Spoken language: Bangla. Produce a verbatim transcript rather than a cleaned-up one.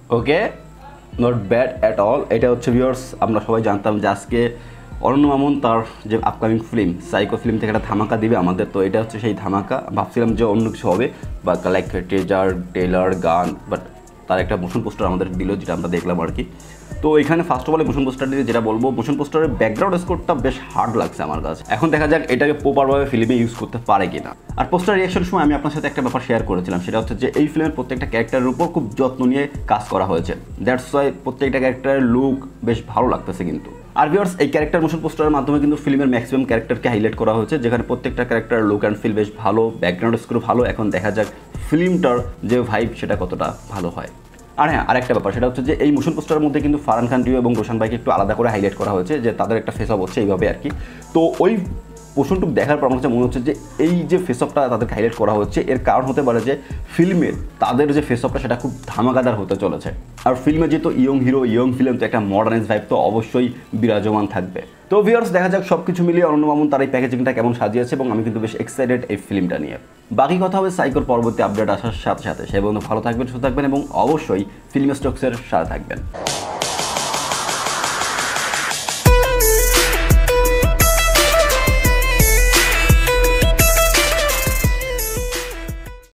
Okay, not bad at all. এটা হচ্ছে ভিউয়ার্স, আমরা সবাই জানতাম যে আজকে অরণ্য মামুন তার যে আপকামিং ফিল্ম সাইকো ফিল্ম থেকে একটা ধামাকা দিবে আমাদের। তো এটা হচ্ছে সেই ধামাকা। ভাবছিলাম যে অন্য কিছু হবে বা লাইক ট্রেজার টেলার গান, বাট তার একটা মোশন পোস্টার আমাদের দিল, যেটা আমরা দেখলাম আর কি। তো এখানে first of all motion poster দিয়ে যেটা বলবো, মোশন পোস্টারের ব্যাকগ্রাউন্ড স্কোরটা বেশ হার্ড লাগছে আমার কাছে। এখন দেখা যাক এটাকে প্রপারভাবে ফিল্মে ইউজ করতে পারে কিনা। আর পোস্টার রিয়াকশনের সময় আমি আপনার সাথে একটা ব্যাপার শেয়ার করেছিলাম, সেটা হচ্ছে যে এই ফিল্মের প্রত্যেকটা ক্যারেক্টারের উপর খুব যত্ন নিয়ে কাজ করা হয়েছে। দ্যাটস ওয়াই প্রত্যেকটা ক্যারেক্টারের লুক বেশ ভালো লাগতেছে কিন্তু। আর ভিউয়ার্স, এই ক্যারেক্টার মোশন পোস্টারের মাধ্যমে কিন্তু ফিল্মের ম্যাক্সিমাম ক্যারেক্টারকে হাইলাইট করা হয়েছে, যেখানে প্রত্যেকটা ক্যারেক্টার লুক অ্যান্ড ফিল বেশ ভালো, ব্যাকগ্রাউন্ড স্কোর ভালো। এখন দেখা যাক ফিল্মটার যে ভাইব সেটা কতটা ভালো হয়। আর হ্যাঁ, আরেকটা ব্যাপার, সেটা হচ্ছে যে এই মোশন পোস্টারের মধ্যে কিন্তু ফারহান খান রিও এবং রোশন ভাইকে একটু আলাদা করে হাইলাইট করা হয়েছে, যে তাদের একটা ফেস অফ হচ্ছে এইভাবে আর কি। তো ওই পোর্শনটুকু দেখার পর আমার কাছে মনে হচ্ছে যে এই যে ফেস অফটা তাদেরকে হাইলাইট করা হচ্ছে, এর কারণ হতে পারে যে ফিল্মের তাদের যে ফেস অফটা সেটা খুব ধামাকাদার হতে চলেছে। আর ফিল্মে যেহেতু ইয়ং হিরো ইয়ং ফিল্ম, তো একটা মডার্নাইজ ভাইব তো অবশ্যই বিরাজমান থাকবে। তো ভিউয়ার্স, দেখা যাক সব কিছু মিলিয়ে অরণ্য মামুন তার এই প্যাকেজিংটা কেমন সাজিয়েছে, এবং আমি কিন্তু বেশ এক্সাইটেড এই ফিল্মটা নিয়ে। বাকি কথা হবে সাইকোর পরবর্তী আপডেট আসার সাথে সাথে। সে বন্ধু ভালো থাকবেন, সুস্থ থাকবেন এবং অবশ্যই ফিল্ম স্টকসের সাথে থাকবেন।